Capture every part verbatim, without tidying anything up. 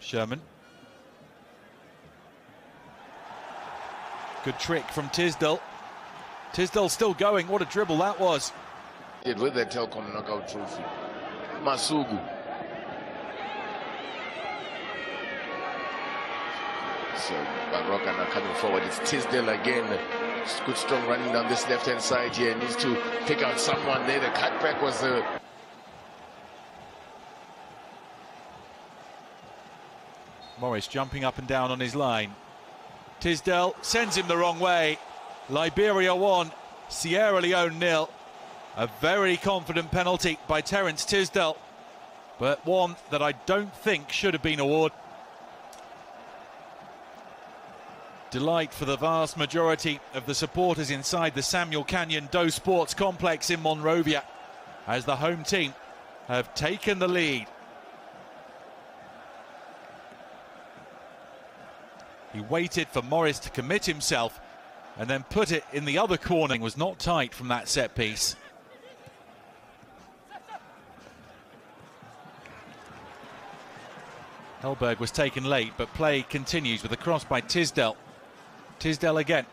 Sherman. Good trick from Tisdale. Tisdale still going. What a dribble that was. Did with that Telkom knockout trophy. Masugu. So Baroka now coming forward. It's Tisdale again. Good strong running down this left hand side here. Needs to pick out someone there. The cutback was the. Morris jumping up and down on his line. Tisdale sends him the wrong way. Liberia one, Sierra Leone nil. A very confident penalty by Terence Tisdale, but one that I don't think should have been awarded. Delight for the vast majority of the supporters inside the Samuel Canyon Doe Sports Complex in Monrovia, as the home team have taken the lead. He waited for Morris to commit himself and then put it in the other corner. It was not tight from that set piece. Hellberg was taken late, but play continues with a cross by Tisdale. Tisdale again.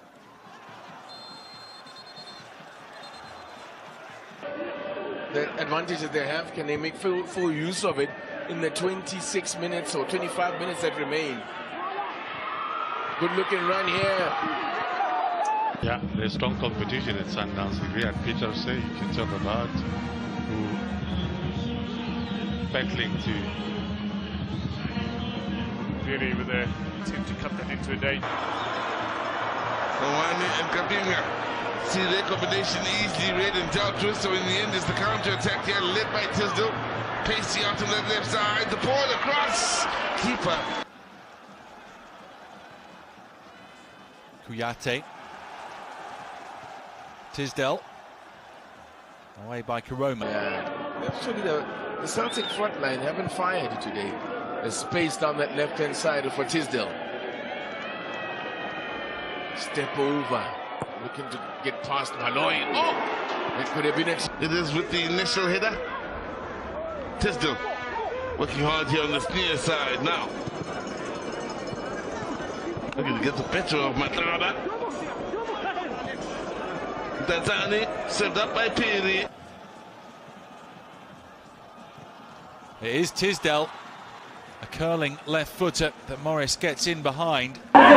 The advantage that they have, can they make full, full use of it in the twenty-six minutes or twenty-five minutes that remain? Good looking run here. Yeah, there's strong competition at Sundowns. We had Peter say, you can talk about who battling to really with their team to come into a day. Owani and Kabinga see their combination easily read and dealt with, so in the end it's the counter attack here led by Tisdale. Pacey out on the left side, the ball across, keeper. Kuyate. Tisdale. Away by Karoma. Yeah, actually the, the Celtic front line haven't fired today. There's space down that left hand side for Tisdale. Step over. Looking to get past Malloy. Oh! It could have been it. It is with the initial header. Tisdale working hard here on the near side now. Looking to get the better of Matraba. Danzani saved up by Piri. It is Tisdale, a curling left footer that Morris gets in behind.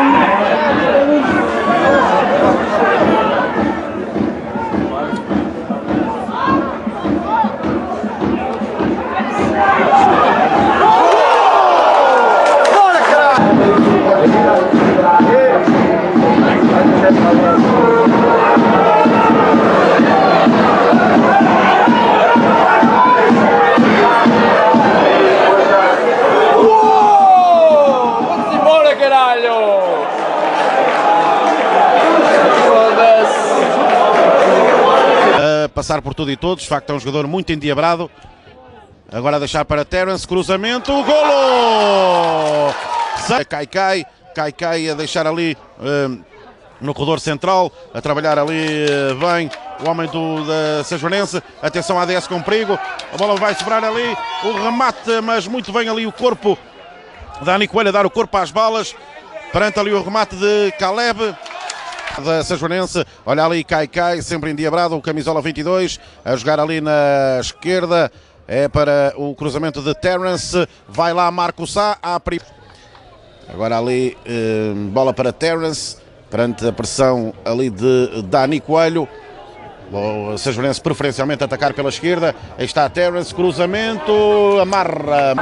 Passar por tudo e todos, de facto é um jogador muito endiabrado. Agora a deixar para Terence, cruzamento, golo! Kaikai, Kaikai a deixar ali um, no corredor central, a trabalhar ali uh, bem o homem do da Sajoanense. Atenção à A D S com perigo, a bola vai sobrar ali, o remate, mas muito bem ali o corpo da Dani Coelho a dar o corpo às balas, perante ali o remate de Caleb da Sajoanense. Olha ali Kaikai, sempre endiabrado, o camisola vinte e dois, a jogar ali na esquerda, é para o cruzamento de Terence, vai lá Marco Sá, a prim... agora ali eh, bola para Terence, perante a pressão ali de Dani Coelho. O Sajoanense preferencialmente atacar pela esquerda, aí está Terence, cruzamento, amarra.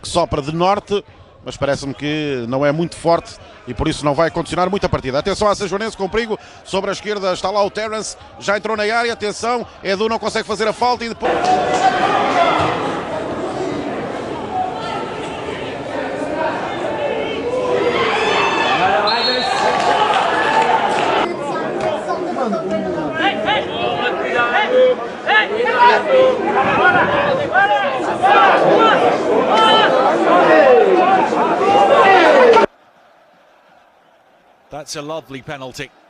que sopra de norte, mas parece-me que não é muito forte e por isso não vai condicionar muito a partida. Atenção à Sejoanense com perigo, sobre a esquerda está lá o Terence, já entrou na área, atenção, Edu não consegue fazer a falta e depois... That's a lovely penalty.